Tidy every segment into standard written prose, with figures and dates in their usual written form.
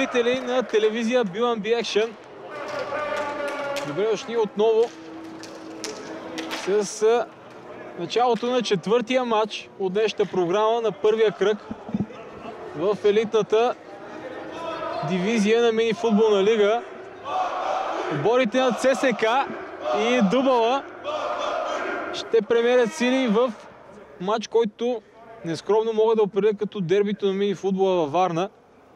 зрители на телевизия B1B Action. Добре дошли отново с началото на четвъртия матч от днешната програма на първия кръг в елитната дивизия на мини-футболна лига. Отборите на ЦСК и Дубала ще премерят сили в матч, който нескромно могат да определят като дербито на мини-футбола във Варна.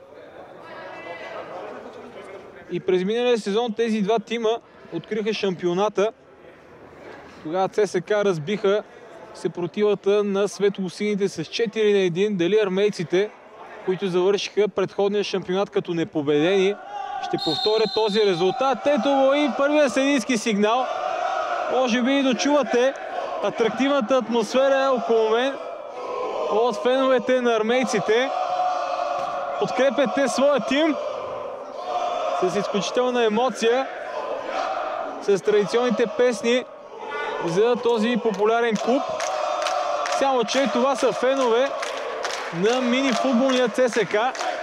И през миналия сезон тези два тима откриха шампионата. Тогава ЦСК разбиха съпротивата на светлосините с 4-1. Дали армейците, които завършиха предходния шампионат като непобедени, ще повторят този резултат. Ето и първия съдийски сигнал. Може би и дочувате атрактивната атмосфера около мен от феновете на армейците. Подкрепяте своя тим с изключителна емоция, с традиционните песни за този популярен клуб. Само че това са фенове на мини-футболния ЦСК.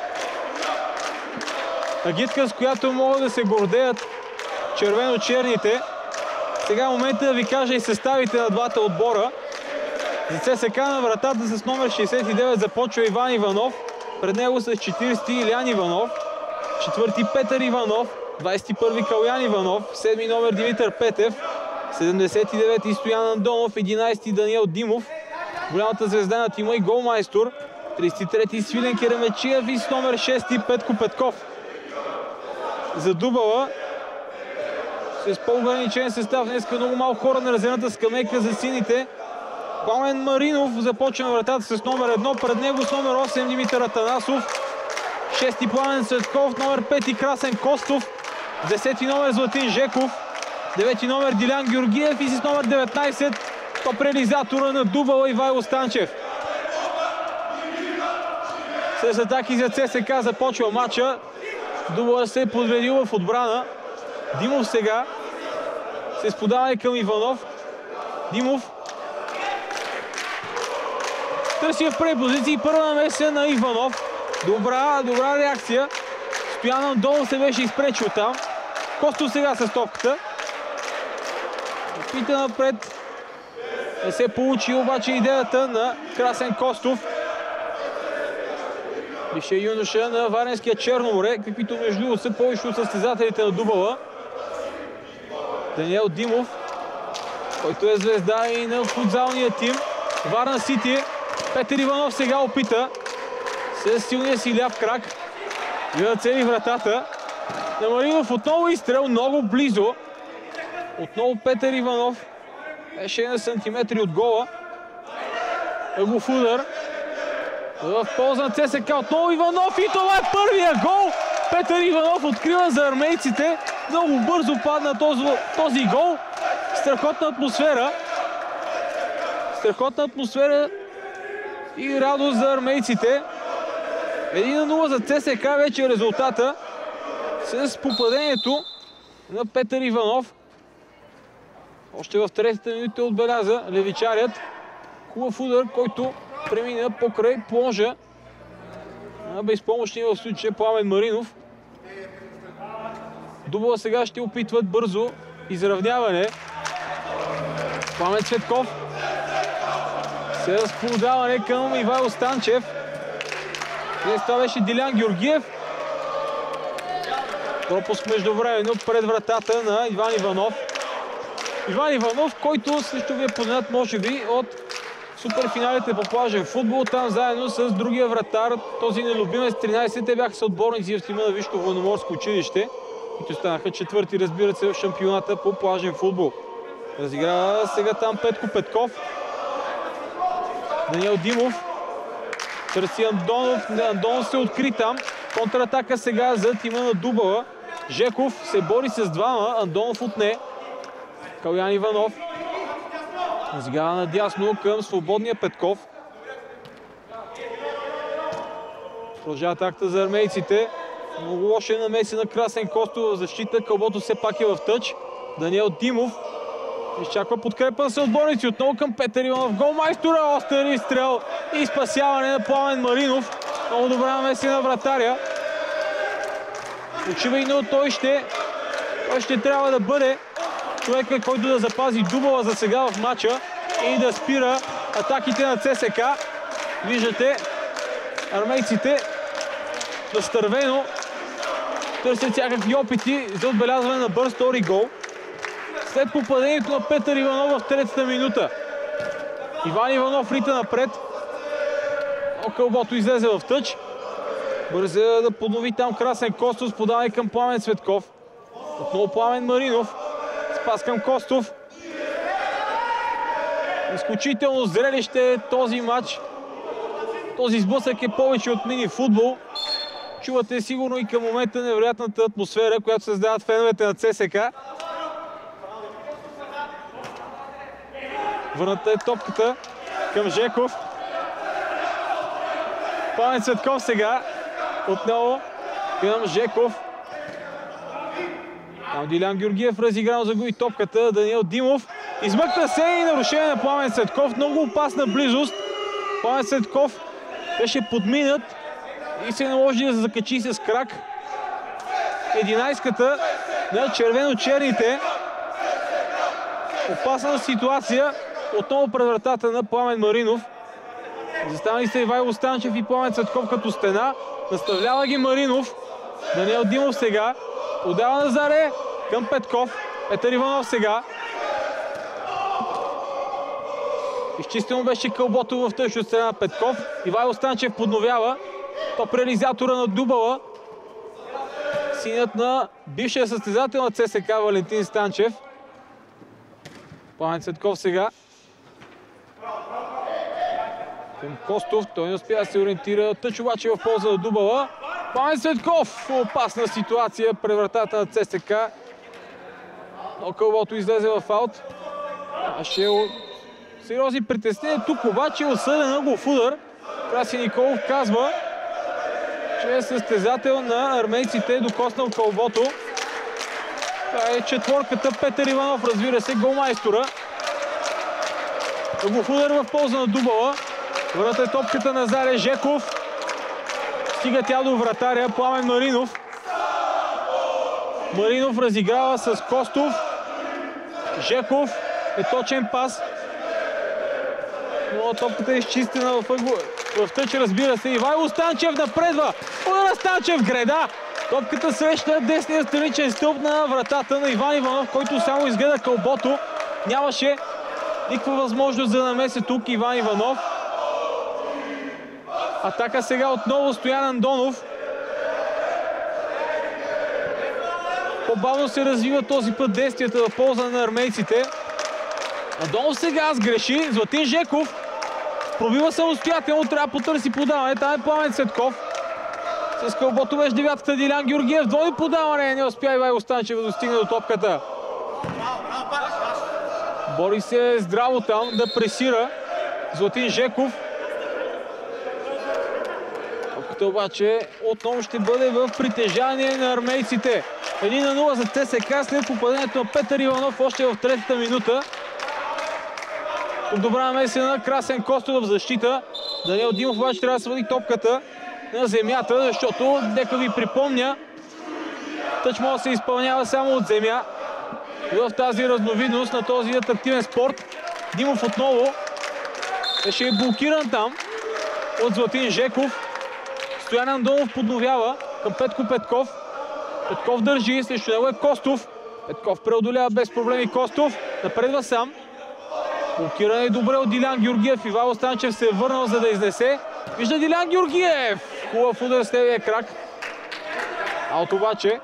Агитка, с която могат да се гордеят червено-черните. Сега е момента да ви кажа и съставите на двата отбора. За ЦСК на вратата с номер 69 започва Иван Иванов. Пред него с 40 Илян Иванов. Четвърти Петър Иванов. 21 Калян Иванов. 7 номер Димитър Петев. 79 Стоян Андонов. 11 Даниел Димов. Голямата звезда на тима и голмайстор. 33 Свилен Керемечиев и с номер 6 Петко Петков. За Дубала с по-ограничен състав днеска много малко хора на резервната скамейка за сините. Пламен Маринов започва вратата с номер 1, пред него с номер 8 Димитър Атанасов, 6 Пламен Цветков, номер 5 Красен Костов, 10 номер Златин Жеков, 9 номер Дилян Георгиев и с номер 19 топ-реализатора на Дубала Ивайло Станчев. С атаки за ЦСК започва матча. Дубала се е подведил в отбрана. Димов сега се сподава към Иванов. Димов търси в препозиции. Първа намеса на Иванов. Добра реакция. Стоян Андонов се беше изпречил там. Костов сега с топката. Опита напред. Не се получи обаче идеята на Красен Костов. Више юноша на Варненския Черноморе, каквито между другото са повече от състезателите на Дубала. Даниел Димов, който е звезда и на футзалния тим. Варна Сити. Петър Иванов сега опита с силния си ляв крак да цели вратата. На Маринов отново изстрел, много близо. Отново Петър Иванов. Беше на сантиметри от гола. Ъглов удар. В полза на ЦСК отново Иванов и това е първия гол! Петър Иванов открива за армейците. Много бързо падна този гол. Страхотна атмосфера. Страхотна атмосфера и радост за армейците. 1-0 за ЦСК вече е резултата с попадението на Петър Иванов. Още в третата минута отбеляза левичарят. Хубав удар, който премина покрай плонжа на безпомощния в случая Пламен Маринов. Дубала сега ще опитват бързо изравняване. Пламен Цветков се разподаване към Ивайло Станчев. Днес това беше Дилян Георгиев. Пропуск междувременно пред вратата на Иван Иванов. Иван Иванов, който също ви е познат може би от суперфиналите по плажен футбол. Там заедно с другия вратар, този нелюбимец 13. Те бяха съотборници в тима на Висшето военноморско училище, които станаха четвърти, разбира се, в шампионата по плажен футбол. Разиграва сега там Петко Петков. Даниел Димов търси Андонов. Андонов се откри там. Контратака сега за тима на Дубала. Жеков се бори с двама. Андонов отне. Калян Иванов. Разиграва надясно към свободния Петков. Продължава атаката за армейците. Много лоша намеси на Красен Костов в защита. Кълбото все пак е в тъч. Даниел Димов изчаква подкрепа на съотборници. Отново към Петър Иванов. Голмайстора, остър изстрел и спасяване на Пламен Маринов. Много добра намеси на вратаря. Очевидно той ще трябва да бъде човека, който да запази дубъла за сега в матча и да спира атаките на ЦСК. Виждате армейците настървено търсят всякакви опити за отбелязване на бърз втори гол. След попадението на Петър Иванов в третата минута. Иван Иванов рита напред. Кълбото излезе в тъч. Бърза да поднови там Красен Костов, подава към Пламен Цветков. Отново Пламен Маринов. Спас към Костов. Изключително зрелище е този матч. Този сблъсък е повече от мини футбол. Чувате сигурно и към момента невероятната атмосфера, която създават феновете на ЦСК. Върната е топката към Жеков. Пламен Цветков сега. Отново към Жеков. Там Дилян Георгиев разиграл, загуби топката. Даниел Димов измъкна се и нарушение на Пламен Цветков. Много опасна близост. Пламен Цветков беше подминат и се наложи да закачи с крак. 11-ката на червено-черните. Опасна ситуация. Отново пред вратата на Пламен Маринов. Застанали се Ивайло Станчев и Пламен Цветков като стена. Наставлява ги Маринов. Даниел Димов сега. Подава Назаре към Петков. Петър Иванов сега. Изчистено беше кълбото в тъж от страна на Петков. Ивайло Станчев подновява. Топ реализатора на дубъла. Синът на бившия състезател на ЦСК Валентин Станчев. Пламен Цветков сега. Към Костов. Той не успя да се ориентира. Тъч обаче в полза на дубъла. Пламен Цветков. Опасна ситуация пред вратата на ЦСК. Но кълбото излезе в аут. Сериозни притеснения. Тук обаче е осъден ъглов удар. Краси Николов казва, че е състезател на армейците е докоснал кълбото. Това е четворката Петър Иванов, разбира се, голмайстора. Ъглов удар в полза на дубъла. Врата е топката на Заре Жеков. Стига тя до вратаря Пламен Маринов. Маринов разиграва с Костов. Жеков е точен пас. Но топката е изчистена в тъч, разбира се. Ивайло Станчев напредва. Удара Станчев греда. Топката среща десния страничен стълб на вратата на Иван Иванов, който само изгледа кълбото. Нямаше никаква възможност за намеса тук Иван Иванов. Атака сега отново Стоян Андонов. По-бавно се развива този път действията в полза на армейците. Андонов сега сгреши. Златин Жеков пробива самостоятелно, трябва да потърси подаване. Там е Пламен Цветков. С кълбото беше девятката Дилян Георгиев. Двойно подаване. Не успя Ивайло Станчев да достигне до топката. Бори се здраво там да пресира Златин Жеков. Топката обаче отново ще бъде в притежание на армейците. 1-0 за ЦСК след попадението на Петър Иванов още в третата минута. Тук добра намеса на Красен Костов в защита. Даниел Димов обаче трябва да свали топката на земята, защото, нека ви припомня, тъч може да се изпълнява само от земя. И в тази разновидност на този атрактивен спорт Димов отново беше блокиран там от Златин Жеков. Стоян Андонов подновява към Петко Петков. Петков държи, срещу него е Костов. Петков преодолява без проблеми Костов. Напредва сам. Блокиране добре от Дилян Георгиев. Ивайло Станчев се е върнал, за да изнесе. Вижда Дилян Георгиев. Хубав удар с левия крак. Аут обаче.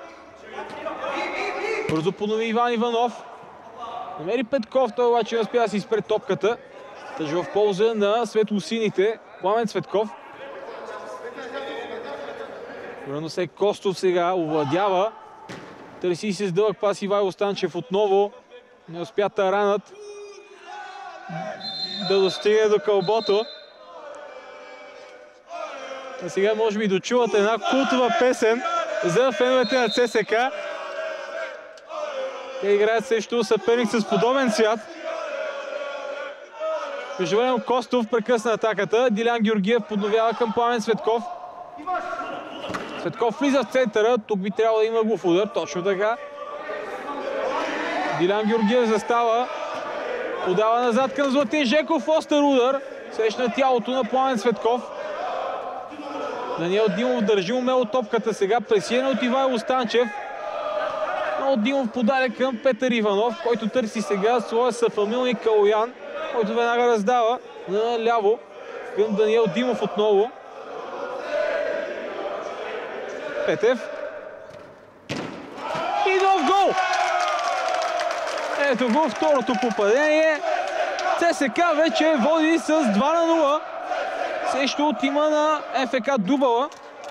Бързо поднови Иван Иванов. Намери Петков, той обаче не успя да си изпре топката. Тъж в полза на светлосините. Пламен Цветков. Върна се Костов сега, овладява. Търси се с дълъг пас Ивайло Станчев отново. Не успя таранът да достигне до кълбото. А сега може би дочувате една култова песен за феновете на ЦСК. Те играят срещу съперник с подобен цвят. Междувременно Костов прекъсна атаката. Дилян Георгиев подновява към Пламен Цветков. Цветков влиза в центъра, тук би трябвало да има глав удар, точно така. Дилян Георгиев застава, подава назад към Златин Жеков, остър удар, срещна тялото на Пламен Цветков. Даниел Димов държи умело топката сега, пресиена от Ивайло Станчев. Но Димов подаде към Петър Иванов, който търси сега своя съфамилник Калоян, който веднага раздава на ляво към Даниел Димов отново. Петев. И нов гол! Ето го, второто попадение. ЦСКА вече води с 2-0 срещу тима на ФК Дубала.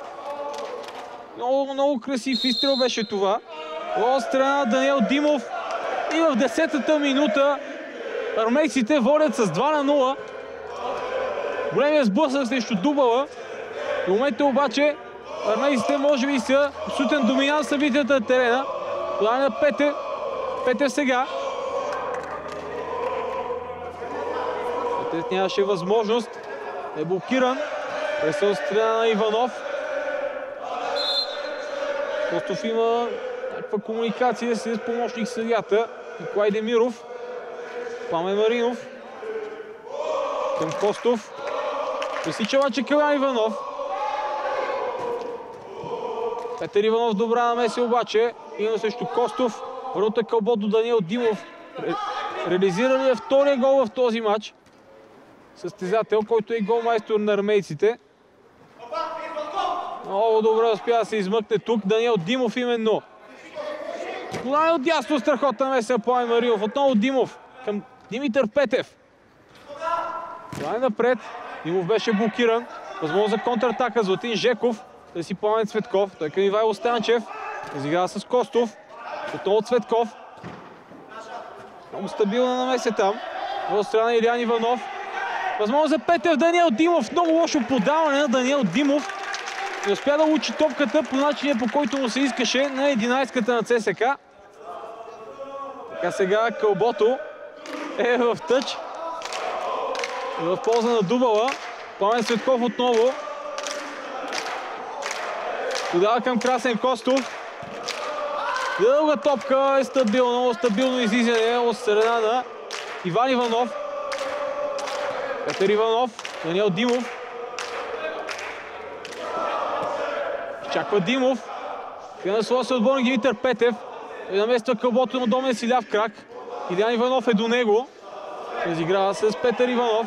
Много красив изстрел беше това. От страна на Даниел Димов. И в 10-та минута армейците водят с 2-0. Големия сблъсък срещу Дубала. В момента обаче армейците може би са абсолютен доминант събитията на терена. Това е на Петев. Петев сега. Петев нямаше възможност. Е блокиран. Преса от страна на Иванов. Костов има някаква комуникация с помощник съдията Николай Демиров. Пламен Маринов. Към Костов. Пресича обаче Калоян Иванов. Петър Иванов добра намеси обаче. Има срещу Костов. Върната кълбот до Даниел Димов. Реализира ли е втория гол в този матч? Състезател, който е голмайстор на армейците. Много добре успя да се измъкне тук Даниел Димов именно. Подаване от дясно, страхотна намеса Пламен Маринов. Отново Димов към Димитър Петев. Това е напред. Димов беше блокиран. Възможно за контратака. Златин Жеков. Търси Пламен Цветков. Той към Ивайло Станчев. Разиграва с Костов. Отново Цветков. Много стабилна намеса там. От страна Илиян Иванов. Възможно за Петев. Даниел Димов. Много лошо подаване на Даниел Димов. Не успя да учи топката по начина, по който му се искаше на 11-ката на ЦСКА. Така сега кълбото е в тъч. В полза на Дубала. Пламен Цветков отново. Подава към Красен Костов. Дълга топка е стабилно, много стабилно излизане от страна на Иван Иванов. Петър Иванов, Даниел Димов. Чаква Димов. Финансова се отборник Димитър Петев. Той намества кълбото на Домен си ляв крак. Илиян Иванов е до него. Разиграва с Петър Иванов.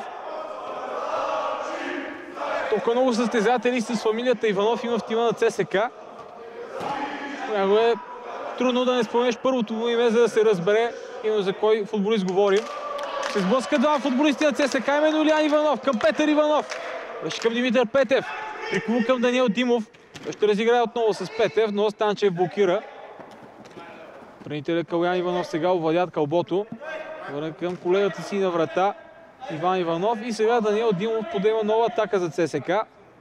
Толкова много състезатели с фамилията Иванов има в тима на ЦСКА. Понякога е трудно да не спомнеш първото му име, за да се разбере именно за кой футболист говорим. Се сблъска два футболисти на ЦСКА, именно Илиян Иванов към Петър Иванов. Беше към Димитър Петев. Приклон към Даниел Димов. Той ще разиграе отново с Петев, но Станчев блокира. Бранителя Калоян Иванов сега овладят кълбото. Върна към колегата си на врата Иван Иванов и сега Даниел Димов подема нова атака за ЦСКА.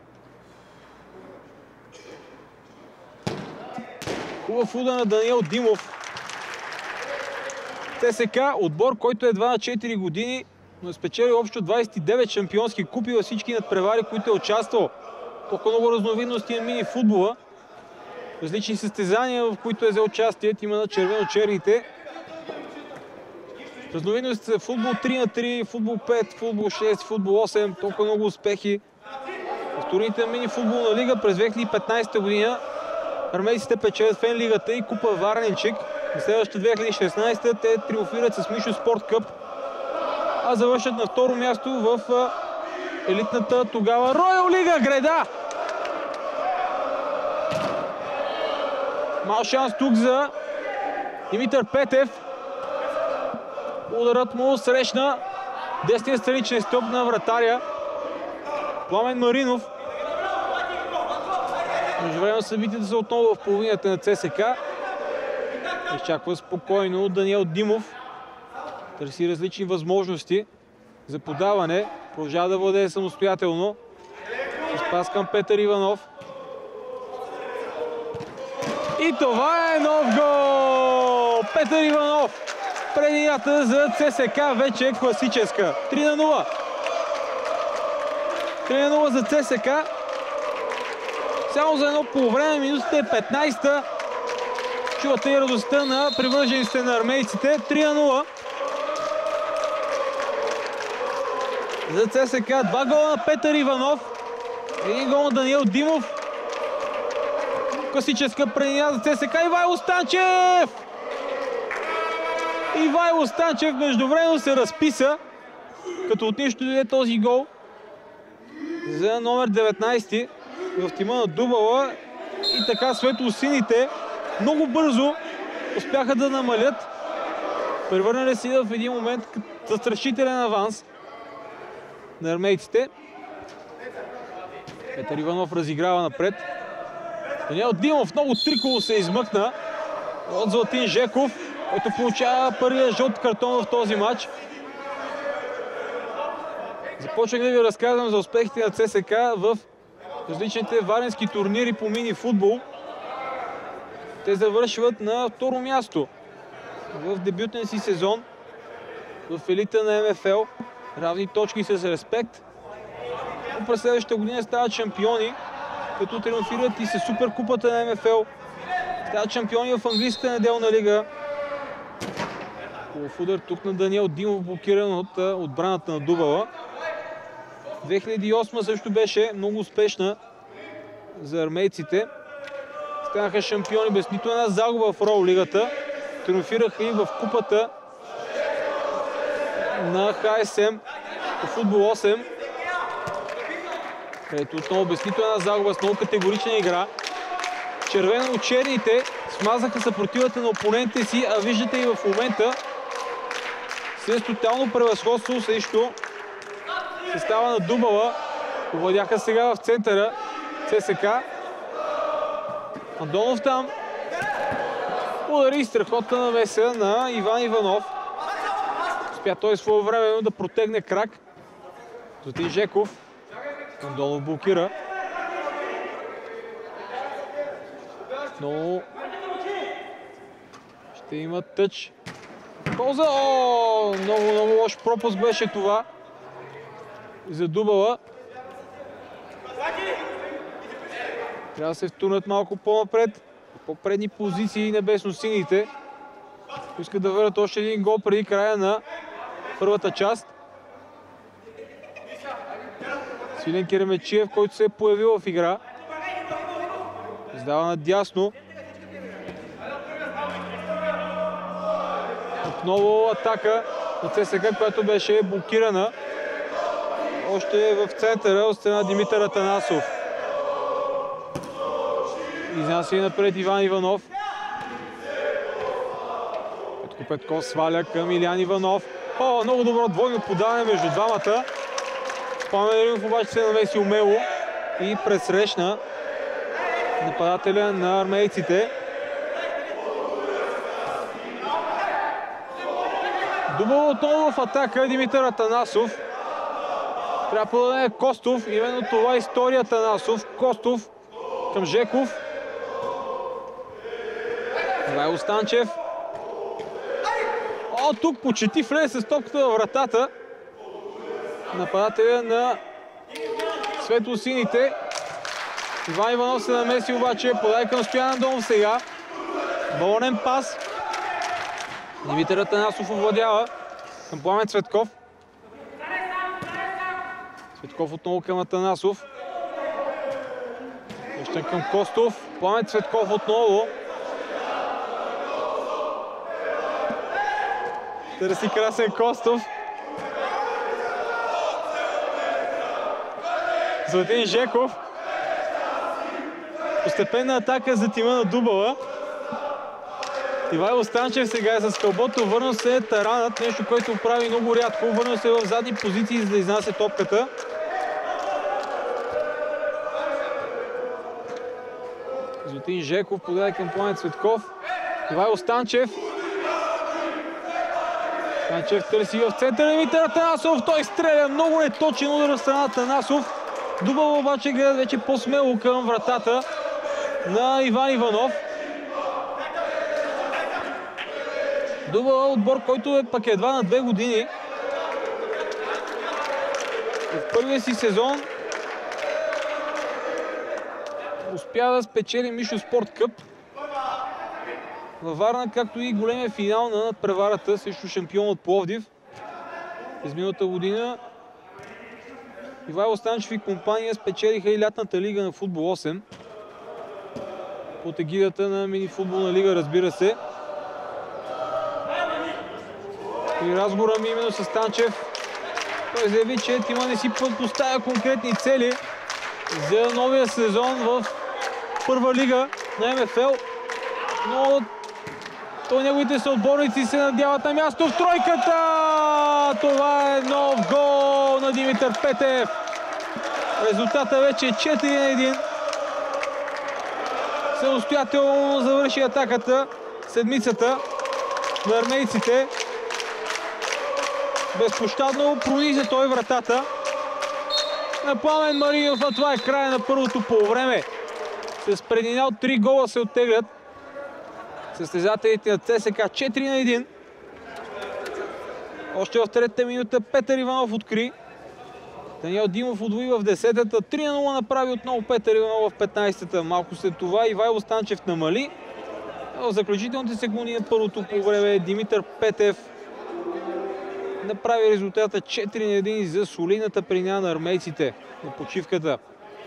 Хубав удар на Даниел Димов. ЦСКА, отбор, който едва на 4 години, но е спечелил общо 29 шампионски купи във всички надпревари, които е участвал. Толкова много разновидности на мини футбола. Различни състезания, в които е за участие тима на червено-черните. Разновидности са футбол 3-3, футбол 5, футбол 6, футбол 8. Толкова много успехи. В турните на мини футболна лига през 2015 година армейците печелят Фен лигата и купа Варненчик. На следващата 2016 те триумфират с Мишо Спорт Къп, а завършат на второ място в елитната тогава Роял Лига Греда. Мал шанс тук за Димитър Петев. Ударът му срещна десния страничен стълб на вратаря Пламен Маринов. Междувременно събитията са отново в половината на ЦСКА. Изчаква спокойно Даниел Димов. Търси различни възможности за подаване. Продължава да владее самостоятелно. С пас към Петър Иванов. И това е нов гол! Петър Иванов. Прединята за ЦСКА вече е класическа. 3-0. 3-0 за ЦСКА. само за едно полувреме, минутата е 15-та. Чувате и радостта на привържениците на армейците. 3-0. За ЦСК 2 гола на Петър Иванов. 1 гол на Даниел Димов. Класическа предния за ЦСК. Ивайло Станчев! Ивайло Станчев междувременно се разписа, като от нищо дойде този гол за номер 19 в тима на Дубала. И така светло-сините много бързо успяха да намалят. Превърнали си в един момент застрашителен аванс на армейците. Петър Иванов разиграва напред. Даниел Димов много триково се измъкна от Златин Жеков, който получава първия жълт картон в този матч. Започнах да ви разказвам за успехите на ЦСК в различните варненски турнири по мини-футбол. Те завършват на второ място в дебютния си сезон в елита на МФЛ. Равни точки с Респект. Но през следващата година стават шампиони, като триумфират и с Суперкупата на МФЛ. Стават шампиони в английската неделна лига. Хубав удар тук на Даниел Димов, блокиран от отбраната на Дубала. 2008 също беше много успешна за армейците. Станаха шампиони без нито една загуба в Роу лигата. Триумфираха и в купата на ХСМ по футбол 8. Където отново без нито една загуба с много категорична игра. Червено-черните смазаха съпротивата на опонентите си, а виждате и в момента с тотално превъзходство срещу състава на Дубала. Овладяха сега в центъра ЦСК. Андонов там. Удари страхотна навеса на Иван Иванов. Успя той своевременно да протегне крак. Златин Жеков. Андонов блокира. Но ще има тъч. Полза! О, много лош пропуск беше това за Дубала. Трябва да се втурнат малко по-напред. По-предни позиции небесно-сините. Искат да върнат още един гол преди края на първата част. Свилен Керемечиев, който се е появил в игра. Издава надясно. Отново атака на ЦСКА, която беше блокирана. Още в центъра от страна Димитър Атанасов. Изнася и напред Иван Иванов. Петко Петков сваля към Илиян Иванов. О, много добро двойно подаване между двамата. Пламен Римов обаче се намеси умело и пресрещна нападателя на армейците. Дубал отново в атака Димитър Атанасов. Трябва да подаде Костов. Именно това е история Атанасов. Костов към Жеков. Ивайло Станчев. О, тук почти влезе с топката във вратата. Нападателя на светло-сините. Иван Иванов се намеси обаче. Подай към Стоян Андонов сега. Балонен пас. Димитър Атанасов овладява към Пламен Цветков. Цветков отново към Атанасов. Връщан към Костов. Пламен Цветков отново. Търси Красен Костов. Златин Жеков. Постепенна атака за тима на Дубала. Ивайло Станчев сега е с кълбото. Върна се таранът, нещо, което прави много рядко. Върна се в задни позиции, за да изнася топката. Златин Жеков подаде към Пламен Цветков. Ивайло Станчев. Станчев търси в центъра Димитър Атанасов. Той стреля много неточен удар в страна Атанасов. Дубал обаче гледа вече по-смело към вратата на Иван Иванов. Дубал отбор, който е пък едва на 2 години. В първия си сезон успя да спечели Мишо Спорт Къп във Варна, както и големия финал на надпреварата срещу шампион от Пловдив. През миналата година Ивайло Станчев и компания спечелиха и лятната лига на Футбол 8 под егидата на мини-футболна лига, разбира се. При разговора ми именно с Станчев, той заяви, че тима не си поставя конкретни цели за новия сезон в първа лига на МФЛ, но неговите съотборници се надяват на място в тройката. Това е нов гол на Димитър Петев. Резултата вече е 4-1. Самостоятелно завърши атаката седмицата на армейците. Безпощадно прониза той вратата на Пламен Маринов, а това е края на първото полувреме. С преднина от 3 гола се оттеглят състезателите на ЦСКА. 4-1. Още в третата минута Петър Иванов откри. Даниел Димов удвои в 10-та. 3-0 направи отново Петър Иванов в 15-та. Малко след това Ивайло Станчев намали. В заключителните секунди на първото полувреме Димитър Петев направи резултата 4-1 за солидната преднина на армейците на почивката.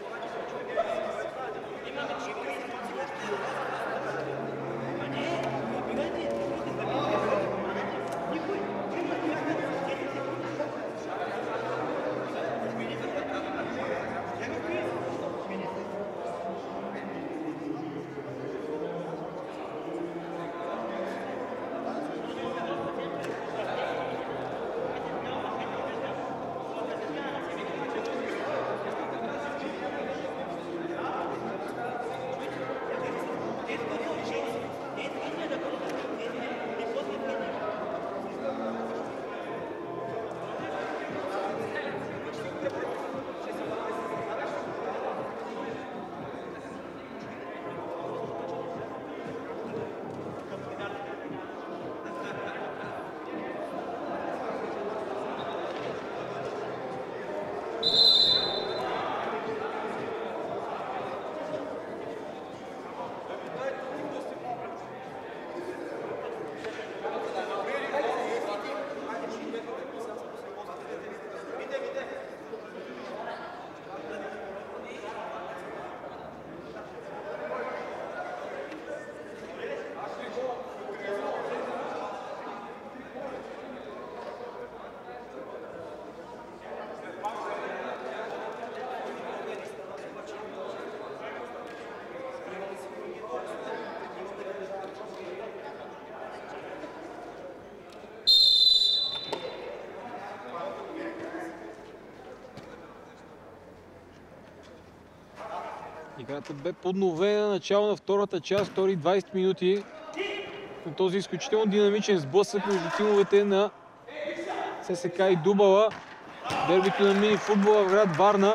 Играта бе подновена начало на втората част, втори 20 минути на този изключително динамичен сблъсък между тимовете на ЦСКА и Дубала. Дербито на мини футбола в град Варна.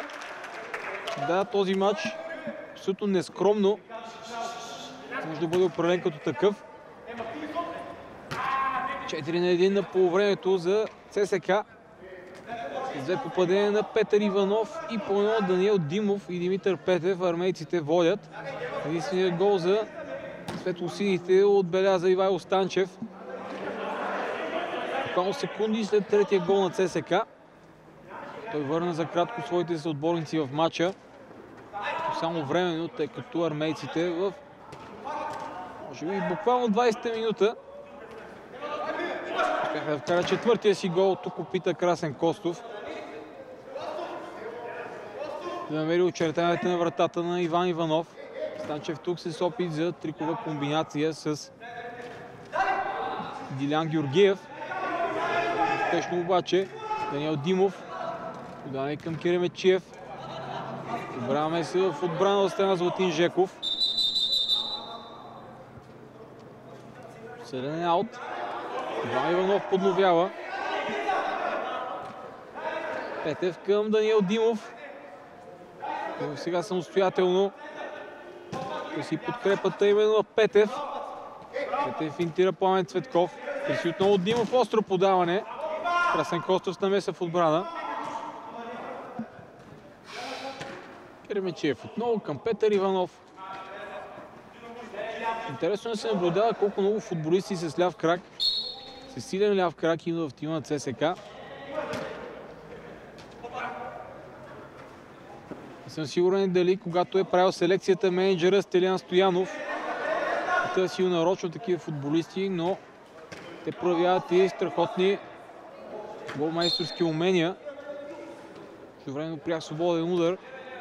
Да, този матч абсолютно нескромно може да бъде определен като такъв. 4-1 на полувремето за ЦСКА. С две попадения на Петър Иванов и по едно от Даниел Димов и Димитър Петев. Армейците водят. Единственият гол за светлосините отбеляза Ивайло Станчев. Буквално секунди след третия гол на ЦСКА. Той върна за кратко своите съотборници в матча. Само временно, тъй като армейците в може би буквално 20-та минута успяха да вкара четвъртия си гол. Тук опита Красен Костов да намери очертанията на вратата на Иван Иванов. Станчев тук с опит за трикова комбинация с Дилян Георгиев. Успешно обаче Даниел Димов. Подаване към Керемечиев. Добра меса в отбрана от страна Златин Жеков. Седен аут. Иван Иванов подновява. Петев към Даниел Димов. Сега самостоятелно си подкрепата именно в Петев. Петев финтира Пламен Цветков. Преси отново Димов, остро подаване. Красен Костов с намеса в отбрана. Керемечиев отново към Петър Иванов. Интересно да се наблюдава колко много футболисти с ляв крак, с силен ляв крак има в тима на ЦСКА. Не съм сигурен дали когато е правил селекцията менеджера Стелян Стоянов търсил нарочно такива футболисти, но те проявяват и страхотни голмайсторски умения. Времено прях свободен удар.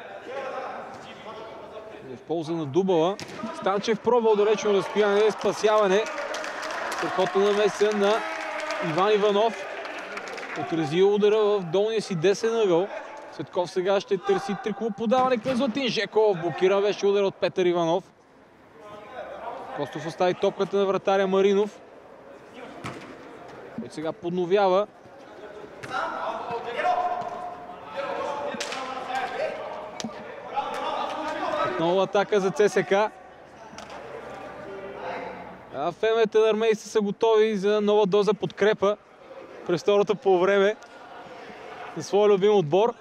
В полза на Дубала. Станчев пробва от далечно разстояние, спасяване. Страхотна намеса на Иван Иванов. Отразил удара в долния си десен ъгъл. Цветков сега ще търси триково подаване към Златин Жеков. Блокира беше удар от Петър Иванов. Костов остави топката на вратаря Маринов, който сега подновява. Отново атака за ЦСКА. Феновете на армейците са готови за нова доза подкрепа през второто полувреме на своя любим отбор.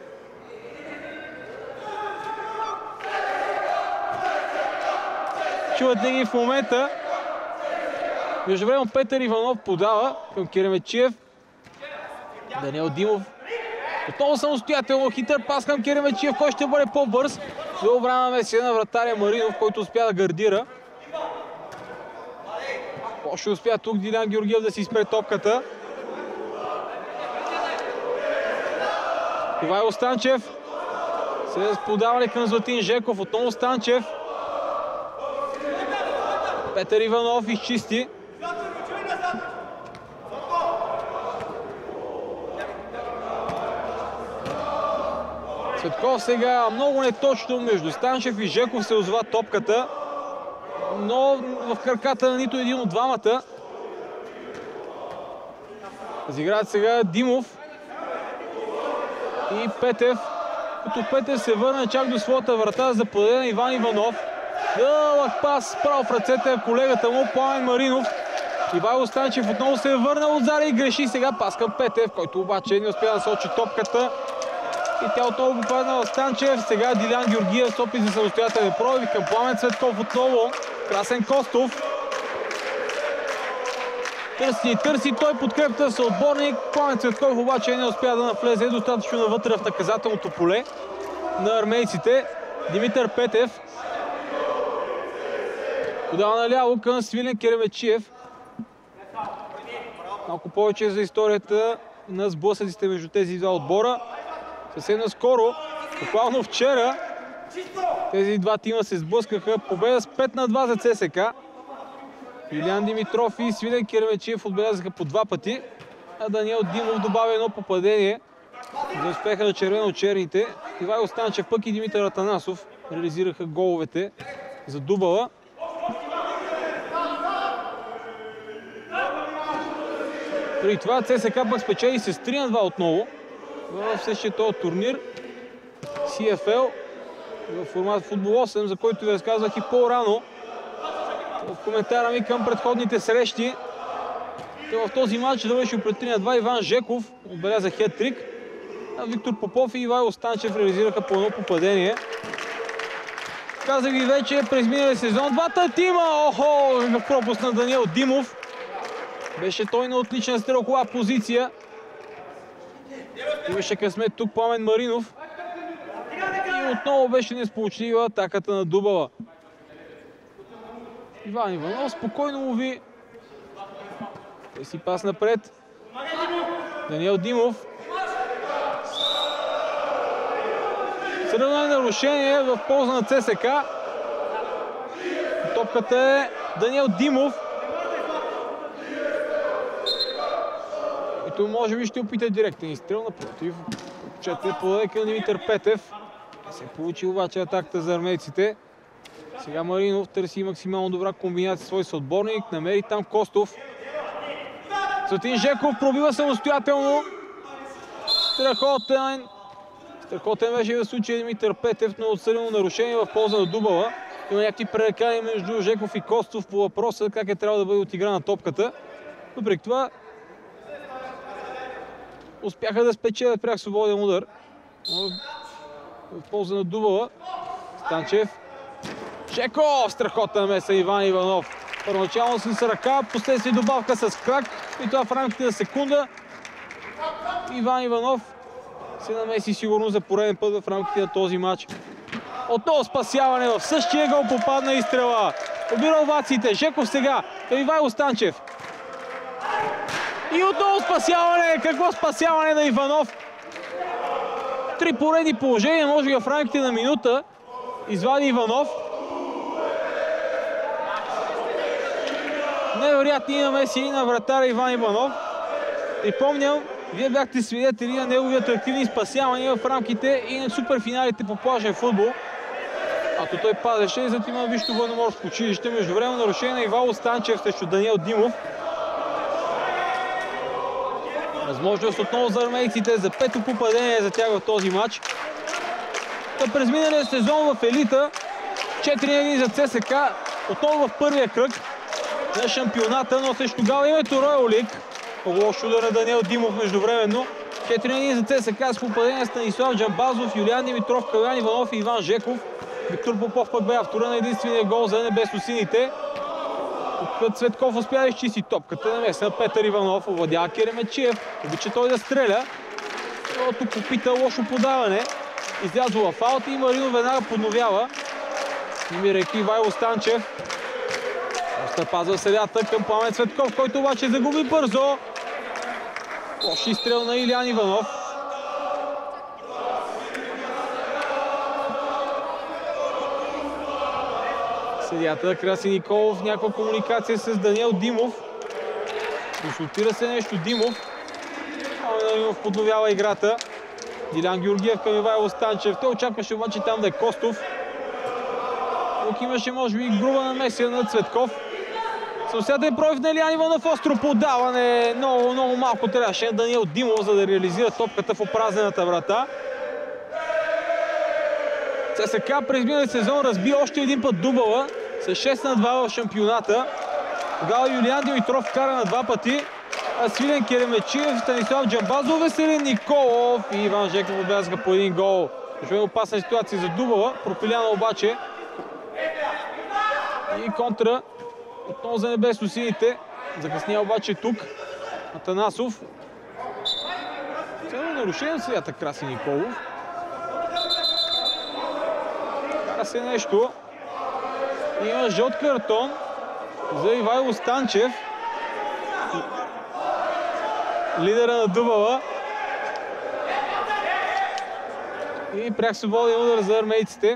Чувате ги в момента. Междувременно Петър Иванов подава към Керемечиев. Даниел Димов. Отново самостоятелно хитър пас към Керемечиев, който ще бъде по-бърз. Добра намеса на вратаря Маринов, който успя да гардира. Още успя тук Дилян Георгиев да си изпре топката. Ивайло Станчев. С подаване към Златин Жеков. Отново Станчев. Петър Иванов изчисти. Цветков сега много неточно между Станчев и Жеков се озова топката, но в краката на нито един от двамата. Разиграват сега Димов и Петев, като Петев се върна чак до своята врата за подаде на Иван Иванов. Дълъг пас право в ръцете на колегата му Пламен Маринов. Ивайло Станчев отново се е върнал отзади и греши сега пас към Петев, който обаче не успя да сочи топката. И тя отново попадна в Станчев. Сега Дилян Георгиев с опит за самостоятелен пробив към Пламен Цветков отново. Красен Костов. Търси той подкрепата с отборник. Пламен Цветков обаче не успя да навлезе достатъчно навътре в наказателното поле на армейците. Димитър Петев подава наляво към Свилен Керемечиев. Малко повече за историята на сблъсъците между тези два отбора. Съвсем наскоро, буквално вчера, тези два тима се сблъскаха. Победа с 5-2 за ЦСКА. Илиян Димитров и Свилен Керемечиев отбелязаха по два пъти, а Даниел Димов добавя едно попадение за успеха на червено-черните. Ивайло Станчев пък и Димитър Атанасов реализираха головете за Дубала. Преди това ЦСКА пък спечели с 3-2 отново в същия този турнир CFL в формат Футбол 8, за който ви разказвах и по-рано в коментара ми към предходните срещи. В този матч завършил пред 3-2 Иван Жеков отбеляза хет-трик, а Виктор Попов и Ивайло Станчев реализираха по едно попадение. Казах ви вече през миналия сезон двата тима. Охо, в пропуск на Даниел Димов. Беше той на отлична стрелкова позиция. Имаше късмет тук Пламен Маринов. И отново беше несполучлива атаката на Дубала. Иван Иванов спокойно лови. Той си пас напред. Даниел Димов. Средно нарушение в полза на ЦСКА. Топката е Даниел Димов. Който може би ще опита директен изстрел, напротив. Чете подаде към Димитър Петев. Се получи обаче атаката за армейците. Сега Маринов търси максимално добра комбинация свой съотборник. Намери там Костов. Златин Жеков пробива самостоятелно. Страхотен беше в случая Димитър Петев, но отсъдено нарушение в полза на Дубала. Има някакви пререкания между Жеков и Костов по въпроса как е трябвало да бъде отиграна топката. Въпреки това успяха да спечелят пряк свободен удар в полза на Дубала. Станчев Жеков, страхотна меса Иван Иванов. Първоначално с ръка, последствие добавка с крак и това в рамките на секунда. Иван Иванов се намеси сигурно за пореден път в рамките на този матч. Отново спасяване в същия гол, попадна изстрела. Обира овациите. Жеков сега към Ивайло Станчев. И отново спасяване. Какво спасяване на Иванов? 3 поредни положения, може би в рамките на минута. Извади Иванов. Невероятни намеси на вратаря Иван Иванов. Припомням, вие бяхте свидетели на неговите активни спасявания в рамките и на суперфиналите по плажен футбол. Ако той падеше и зад има Висшето военноморско училище. Междувременно нарушение на Ивайло Станчев срещу Даниел Димов. Възможност отново за армейците за 5-то попадение за тях в този матч. През миналия сезон в елита 4-1 за ЦСК, отново в първия кръг на шампионата, но срещу тогава името Роялик. По-лош удар на Даниел Димов междувременно. 4-1 за ЦСК с попадение Станислав Джамбазов, Юлиан Димитров, Калян Иванов и Иван Жеков. Виктор Попов пък бе автора на единствения гол за небесно-сините. Цветков успя да изчисти топката, намеса Петър Иванов, овладява Керемечиев. Обича той да стреля. Но тук опита лошо подаване. Излязва в аут и Маринов веднага подновява. Намирайки Ивайло Станчев. Още пазва средата към Пламен Цветков, който обаче загуби бързо. Лош изстрел на Илиан Иванов. Съдията Краси Николов, някаква комуникация с Даниел Димов. Консултира се нещо Димов. Димов подновява играта. Дилян Георгиев към Ивайло Станчев. Той очакваше обаче там да е Костов. Тук имаше може би груба намесия на Цветков. Съвсяден пробив на Илиан Иванов, остро подаване. Много малко трябваше на Даниел Димов, за да реализира топката в опразнената врата. ЦСК през миналия сезон разби още един път дубъла с 6-2 в шампионата. Тогава Юлиан Димитров вкара на 2 пъти. А Свилен Керемечиев, Станислав Джамбазов, Веселин Николов и Иван Жеков отбелязаха по един гол. Ще е опасна ситуация за дубъла. Пропиляна обаче. И контра. Отново за небесно-сините. Закъсня обаче тук Атанасов. Цяло нарушение от съдията Краси Николов. Кара се нещо. Има жълт картон за Ивайло Станчев. Лидера на дубъла. И пряк свободен удар за армейците.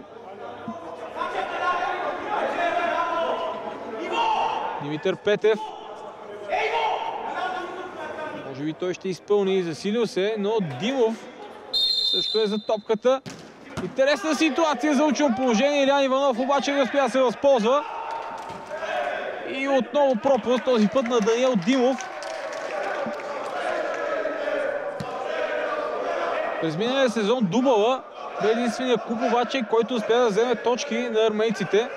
Димитър Петев. Може би той ще изпълни, засилил се, но Димов също е за топката. Интересна ситуация за учено положение. Илиан Иванов обаче не успя да се възползва. И отново пропуск, този път на Даниел Димов. През миналия сезон дубъла бе единствения клуб обаче, който успя да вземе точки на армейците.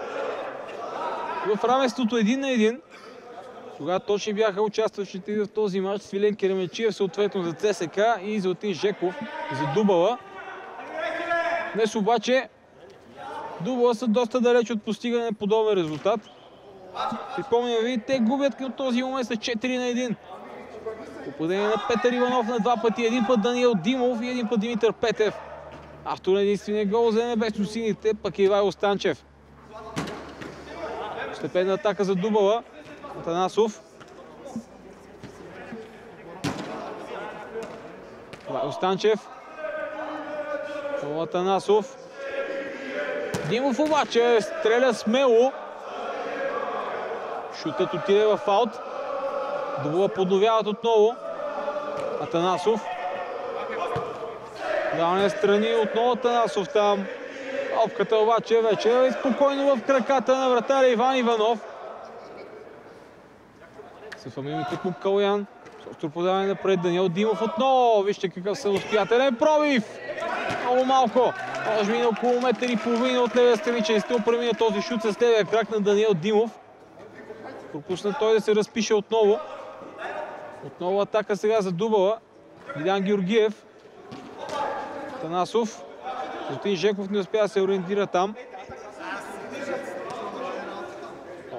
В равенството 1-1. Тогава точно бяха участващите в този матч Свилен Керемечиев, съответно за ЦСК и Златин Жеков за дубъла. Днес обаче дубъла са доста далеч от постигане на подобен резултат. Припомням ви, те губят към този момент с 4-1. Попадение на Петър Иванов на 2 пъти, един път Даниел Димов и един път Димитър Петев. Автор на единствения гол за небесно-сините, пък е Ивайло Станчев. Степенна атака за дубъла. Атанасов. Ивайло Станчев. Атанасов. Димов обаче стреля смело. Шутът отиде в аут. Дубъла подновяват отново. Атанасов. Даване страни отново Атанасов там. Опката обаче вече е спокойно в краката на вратаря Иван Иванов. Съфамими тук му Калян. Остро подаване напред Даниел Димов отново. Вижте какъв самостоятелен пробив. Много малко. Може би на около метър и половина от левия страничен стил премина този шут с левия крак на Даниел Димов. Пропусна той да се разпише отново. Отново атака сега за дубъла. Дилян Георгиев. Танасов. Златин Жеков не успя да се ориентира там.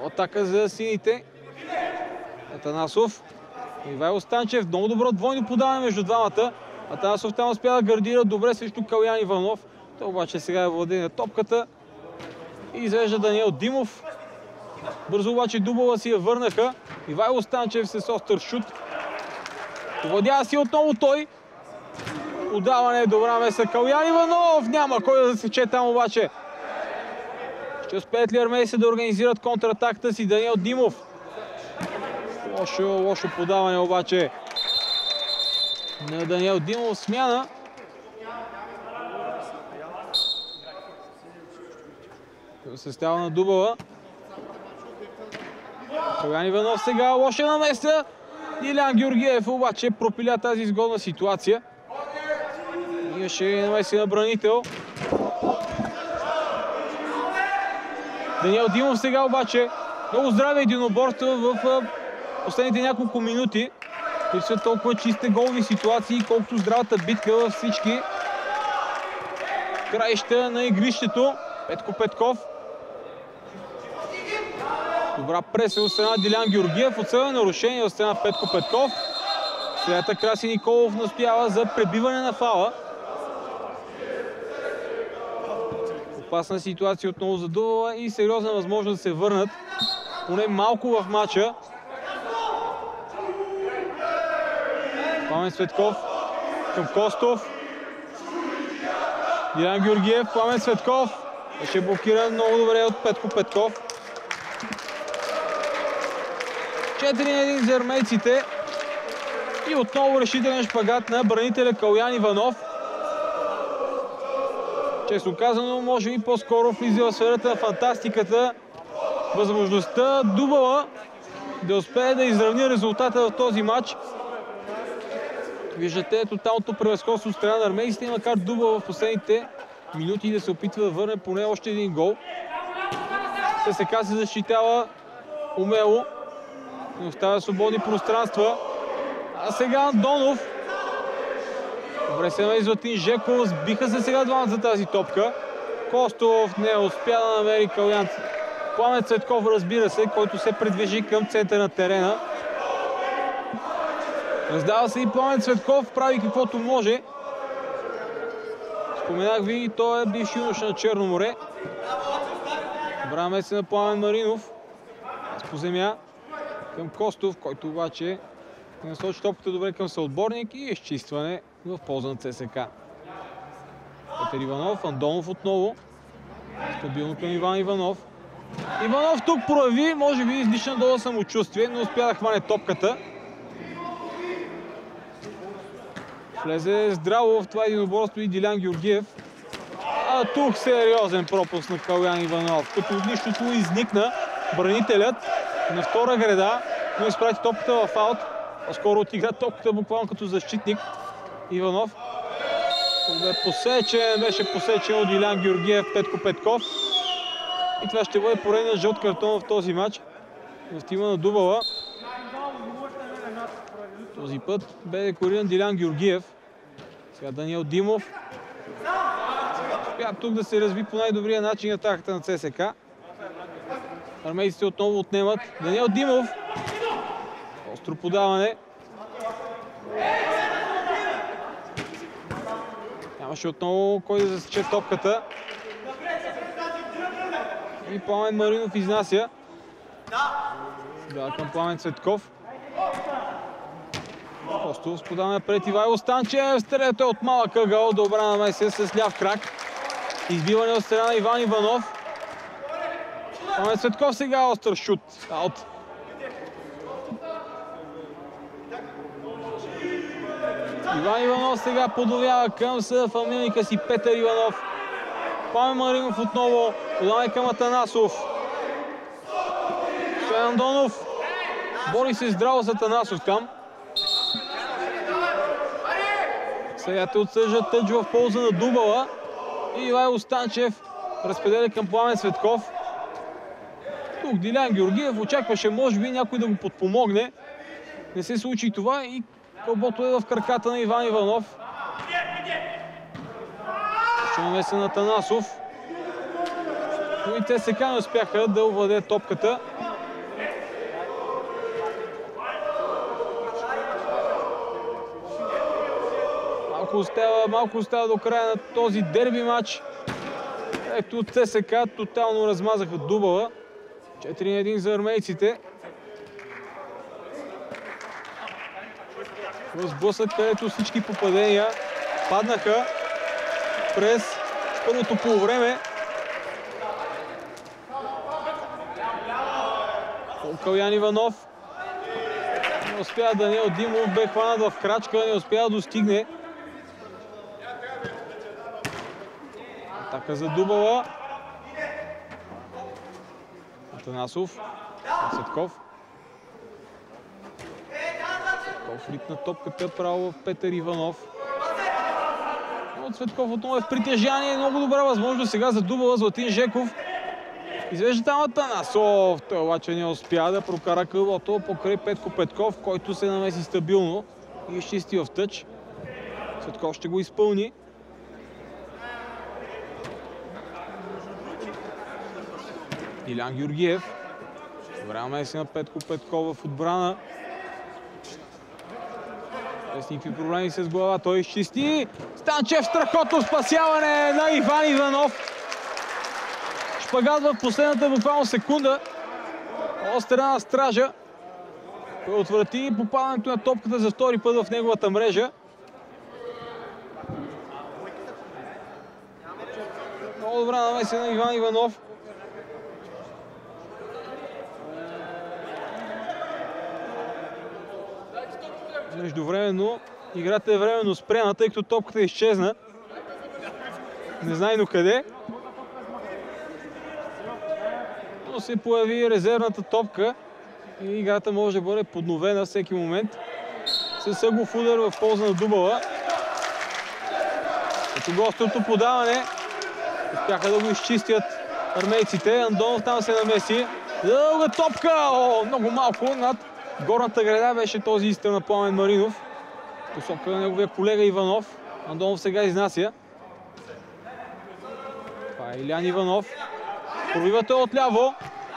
атака за сините. Атанасов. Ивайло Станчев. Много добро двойно подаване между двамата. Атанасов там успя да гардира добре срещу Калян Иванов. Той обаче сега е владее на топката. И извежда Даниел Димов. Бързо обаче дубъла си я върнаха. Ивайло Станчев с остър шут. Владява си отново той. Удаване, добра меса Калян Иванов. Няма кой да засече там обаче. Ще успеят ли армейците да организират контратаката си? Даниел Димов. Лошо подаване обаче на Даниел Димов. Смяна. Състава на дубъла. Калян Иванов сега. Лоша намеса. Дилян Георгиев обаче пропиля тази изгодна ситуация. Имаше намеси на бранител. Даниел Димов сега обаче. Много здраве единоборство в последните няколко минути. Които са толкова чисти голови ситуации, колкото здравата битка във всички краища на игрището. Петко Петков. Добра преса от страна Дилян Георгиев. Отсъдено нарушение от страна Петко Петков. Следата Краси Николов настоява за пребиване на фаула. Опасна ситуация отново за Дубъла и сериозна възможност да се върнат поне малко в матча. Пламен Цветков към Костов. Дилян Георгиев, Пламен Цветков. Беше блокиран много добре от Петко Петков. 4-1 за армейците. И отново решителен шпагат на бранителя Калян Иванов. Честно казано, може би по-скоро влиза в сферата на фантастиката възможността Дубъла да успее да изравни резултата в този матч. Виждате тоталното превъзходство от страна на армейците, макар Дубъл в последните минути да се опитва да върне поне още един гол. ССК се защитава умело, но оставя свободни пространства. А сега Андонов. Добре се намери Златин Жеков. Сбиха се сега двамата за тази топка. Костов не успя да намери Калян. Пламен Цветков, разбира се, който се предвижи към центъра на терена. Раздава се и Пламен Цветков, прави каквото може. Споменах ви, той е бивш юноша на Черно море. Добра меса на Пламен Маринов. По земя към Костов, който обаче насочи топката добре към съотборник и изчистване в полза на ЦСК. Петър Иванов, Андонов отново. Стабилно към Иван Иванов. Иванов тук прояви, може би, излишна дола самочувствие, но успя да хване топката. Влезе здраво в това единоборство и Дилян Георгиев. А тук сериозен пропуск на Калян Иванов. Като от нищото изникна бранителят на втора града, но изпрати топката в аут. По-скоро отигра топката буквално като защитник Иванов. Беше посечен от Дилян Георгиев, Петко Петков. И това ще бъде поредният жълт картон в този матч в тима на Дубъла. Този път бе декориран Дилян Георгиев. Сега Даниел Димов. Успя тук да се разви по най-добрия начин атаката на ЦСК. Армейците отново отнемат. Даниел Димов. Остро подаване. Нямаше отново кой да засече топката. И Пламен Маринов изнася. Сега към Пламен Цветков. Просто с подаване напред Ивайло Станчев. Стрелята от малък ъгъл. Добра намеса с ляв крак. Избиване от страна на Иван Иванов. Пламен Цветков сега остър шут. Аут. Иван Иванов сега подновява към съфамилника си Петър Иванов. Пламен Маринов отново. Подаване към Атанасов. Стоян Андонов. Бори се здраво с Атанасов там. Сега те отсъждат тъч в полза на Дубъла. И Ивайло Станчев разпределя към Пламен Цветков. Тук Дилян Георгиев очакваше може би някой да го подпомогне. Не се случи и това и кълбото е в краката на Иван Иванов. Ще намеса на Атанасов. Но и те сега не успяха да овладеят топката. малко остава до края на този дерби матч. Ето ЦСК тотално размазаха Дубала. 4-1 за армейците. Сблъсък, където всички попадения паднаха през първото полувреме. Калян Иванов не успя, Даниел Димов бе хванат в крачка, не успя да достигне. Атака за Дубала. Атанасов. Цветков. Цветков ритна топката право в Петър Иванов. Но Цветков отново е в притежание. Много добра възможност сега за Дубала. Златин Жеков извежда там Атанасов. Той обаче не успя да прокара къблото покрай Петко Петков, който се намеси стабилно и изчисти в тъч. Цветков ще го изпълни. Илян Георгиев. Добра меси на Петко Петков в отбрана. Без никакви проблеми с глава. Той изчисти. Станчев, страхотно спасяване на Иван Иванов. Шпагат в последната буквално секунда. От страна на стража. Той отврати попадането на топката за втори път в неговата мрежа. Много добра намеса на Иван Иванов. Междувременно играта е временно спряна, тъй като топката изчезна. Не знае до къде. Но се появи резервната топка и играта може да бъде подновена всеки момент. С ъглов удар в полза на Дубала. Като гостното подаване успяха да го изчистят армейците. Андонов там се намеси. Дълга топка! О, много малко над горната града беше този изстрел на Пламен Маринов. Посока на неговия колега Иванов. Андонов сега изнася. Това е Илян Иванов. Пробива той отляво.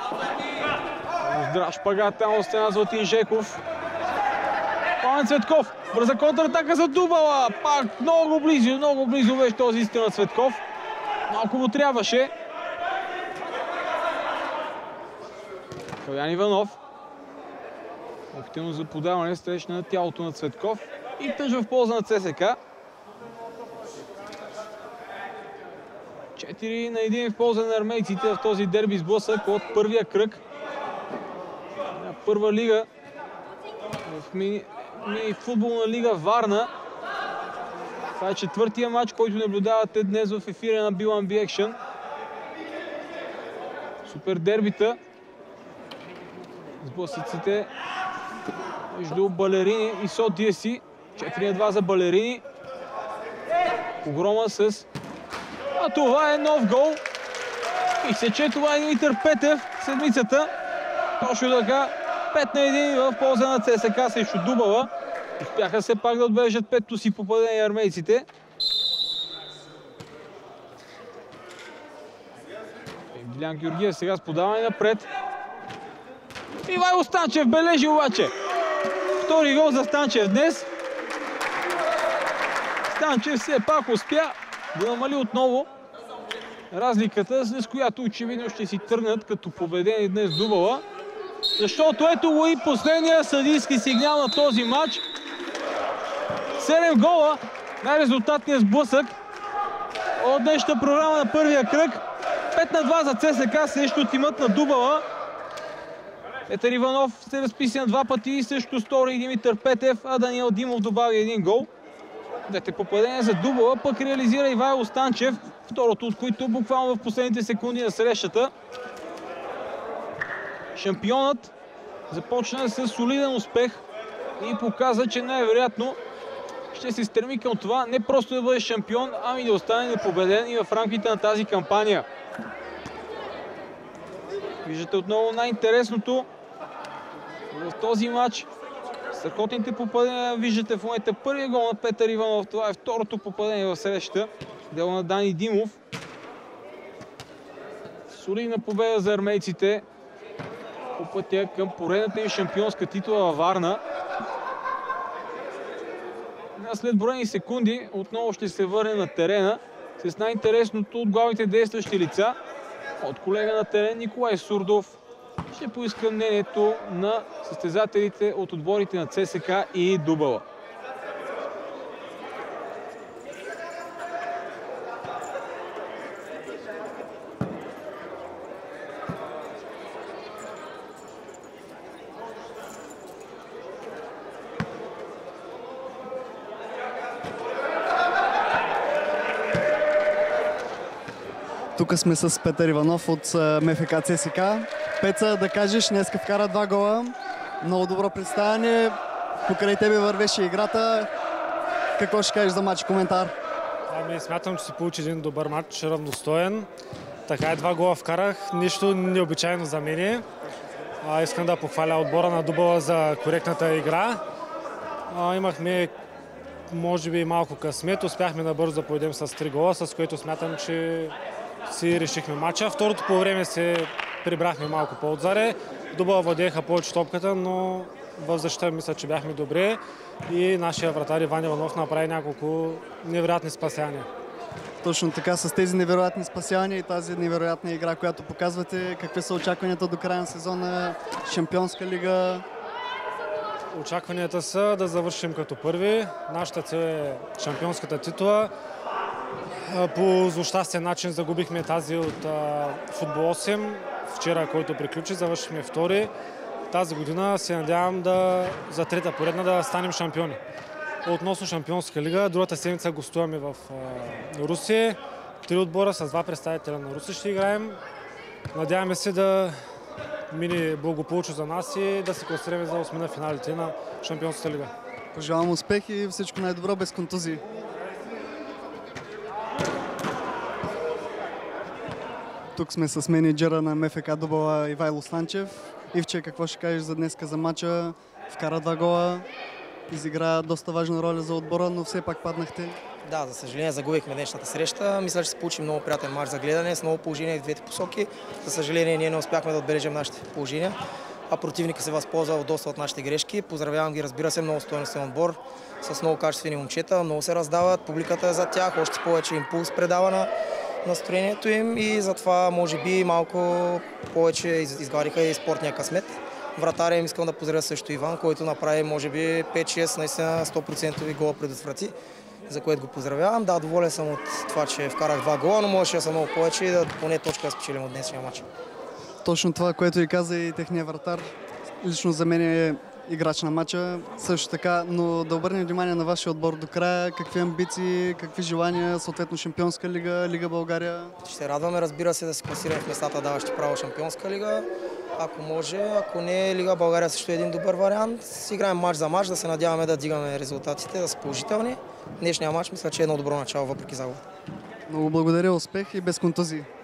Здрав шпагат там от стена Златин Жеков. Пламен Цветков. Бърза контратака за Дубала. Пак много близо беше този изстрел на Цветков. Малко му трябваше. Калян Иванов. Опитано за подаване, срещна на тялото на Цветков и тъж в полза на ЦСК. 4-1 в полза на армейците в този дерби сблъсък от първия кръг на първа лига в мини футболна лига Варна. Това е четвъртия матч, който наблюдавате днес в ефира на B1B Action. Супер дербита. Сблъсъците между Балерини и СО ДС. 4-2 за Балерини. Погрома с... А това е нов гол. Мисля, че това е Димитър Петев в седмицата. Точно така. 5-1 в полза на ЦСК срещу Дубала. Успяха се пак да отбележат петото си попадение армейците. Илян Георгиев сега с подаване напред. Ивайло Станчев бележи обаче. Втори гол за Станчев днес. Станчев все пак успя да намали отново разликата, с която очевидно ще си тръгнат като победени днес Дубала. Защото ето го и последния съдийски сигнал на този матч. 7 гола, най-резултатният сблъсък от днешната програма на първия кръг. 5-2 за ЦСК срещу тимът на Дубала. Петър Иванов се разписан два пъти, също стори Димитър Петев, а Даниел Димов добави един гол. Двете попадения за Дубала пък реализира Ивайло Станчев, второто от които буквално в последните секунди на срещата. Шампионът започна с солиден успех и показа, че най-вероятно ще се стреми към това не просто да бъде шампион, ами да остане непобеден и в рамките на тази кампания. Виждате отново най-интересното в този матч. Страхотните попадения. Виждате в момента първия гол на Петър Иванов. Това е второто попадение в срещата. Дело на Дани Димов. Солидна победа за армейците по пътя към поредната им шампионска титла във Варна. След броени секунди отново ще се върне на терена с най-интересното от главните действащи лица. От колега на терен Николай Сурдов ще поиска мнението на състезателите от отборите на ЦСКА и Дубала. Тук сме с Петър Иванов от МФК ЦСКА. Пеца, да кажеш, днеска вкара 2 гола. Много добро представяне. Покрай тебе вървеше играта. Какво ще кажеш за матч? Коментар? Смятам, че се получи един добър матч, равностоен. Така е, 2 гола вкарах. Нищо необичайно за мен. Искам да похваля отбора на Дубала за коректната игра. Имахме може би малко късмет. Успяхме набързо да поведем с 3 гола, с което смятам, че си решихме матча. Второто по време се прибрахме малко по-отзаре. Дубала владееха повече топката, но в защита мисля, че бяхме добре и нашия вратар Иван Иванов направи няколко невероятни спасявания. Точно така, с тези невероятни спасявания и тази невероятна игра, която показвате, какви са очакванията до края на сезона, Шампионска лига? Очакванията са да завършим като първи. Нашата цел е шампионската титла. По злощастен начин загубихме тази от футбол 8. Вчера, който приключи, завършихме втори. Тази година се надявам за трета поредна да станем шампиони. Относно Шампионска лига, другата седмица гостуваме в Русе. 3 отбора с 2 представителя на Русе ще играем. Надяваме се да мине благополучно за нас и да се класираме за 8 на финалите на Шампионската лига. Пожелавам успех и всичко най-добро без контузии. Тук сме с менеджера на МФК Дубала Ивайло Сланчев. Ивче, какво ще кажеш за днеска за матча? Вкара 2 гола, изигра доста важна роля за отбора, но все пак паднахте. Да, за съжаление загубихме днешната среща. Мисля, че се получи много приятен мач за гледане, с много положения в двете посоки. За съжаление ние не успяхме да отбележим нашите положения, а противника се възползва доста от нашите грешки. Поздравявам ги, разбира се, много стойностен отбор с много качествени момчета, много се раздават, публиката е за тях, още повече импулс предава на настроението им и затова може би малко повече изгладиха и спортния късмет. Вратаря им искам да поздравя също Иван, който направи може би 5-6 наистина 100% гола предотврати, за което го поздравявам. Да, доволен съм от това, че вкарах 2 гола, но можеше да съм много повече и да поне точка да спечелим от днешния матч. Точно това, което и каза и техния вратар, лично за мен е играч на матча, също така, но да обърнем внимание на вашия отбор до края, какви амбиции, какви желания, съответно Шампионска лига, Лига България. Ще се радваме, разбира се, да се класираме в местата, даващи право Шампионска лига. Ако може, ако не, Лига България също е един добър вариант. Играем матч за матч, да се надяваме да дигаме резултатите, да са положителни. Днешния матч мисля, че е едно добро начало, въпреки загуба. Много благодаря, успех и без контузии.